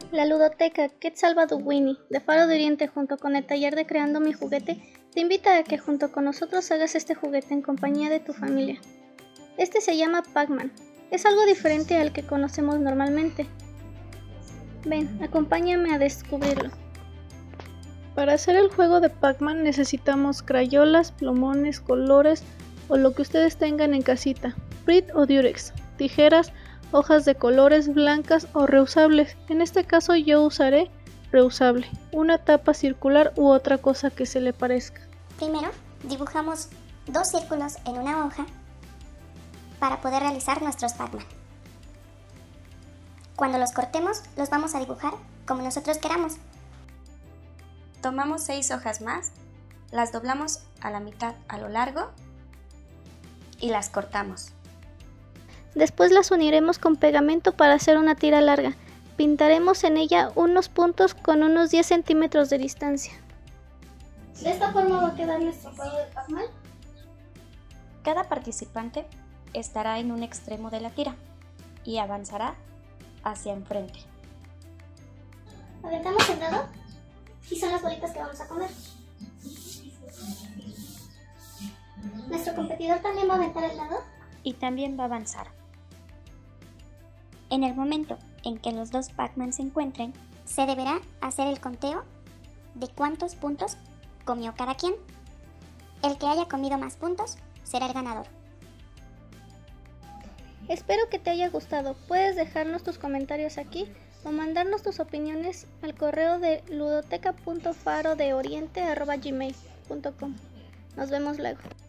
La ludoteca Quetzalbaduwini de Faro de Oriente junto con el taller de Creando mi Juguete te invita a que junto con nosotros hagas este juguete en compañía de tu familia. Este se llama Pac-Man. Es algo diferente al que conocemos normalmente. Ven, acompáñame a descubrirlo. Para hacer el juego de Pac-Man necesitamos crayolas, plumones, colores o lo que ustedes tengan en casita, Pritt o Durex, tijeras, hojas de colores blancas o reusables. En este caso yo usaré reusable, una tapa circular u otra cosa que se le parezca. Primero dibujamos 2 círculos en una hoja para poder realizar nuestros Pac-Man. Cuando los cortemos los vamos a dibujar como nosotros queramos. Tomamos 6 hojas más, las doblamos a la mitad a lo largo y las cortamos. Después las uniremos con pegamento para hacer una tira larga. Pintaremos en ella unos puntos con unos 10 centímetros de distancia. ¿De esta forma va a quedar nuestro juego de Pac-Man? Cada participante estará en un extremo de la tira y avanzará hacia enfrente. Aventamos el dado y son las bolitas que vamos a comer. Nuestro competidor también va a aventar el dado y también va a avanzar. En el momento en que los 2 Pac-Man se encuentren, se deberá hacer el conteo de cuántos puntos comió cada quien. El que haya comido más puntos será el ganador. Espero que te haya gustado. Puedes dejarnos tus comentarios aquí o mandarnos tus opiniones al correo de ludoteca.farodeoriente@gmail.com. Nos vemos luego.